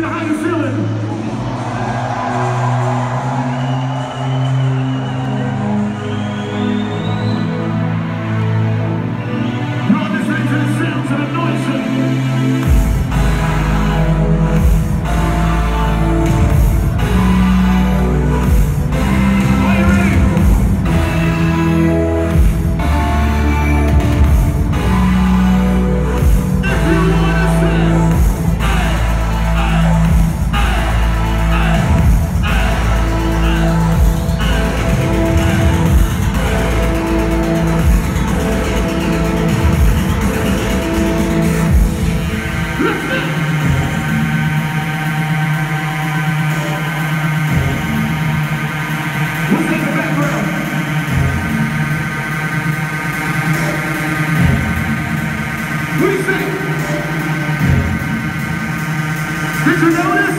how you feeling? You're listening to the sounds of the noise. Did you notice?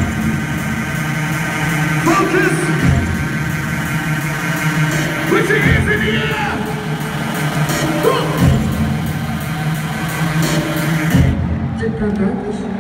Focus! Put your hands in the air! Did you practice?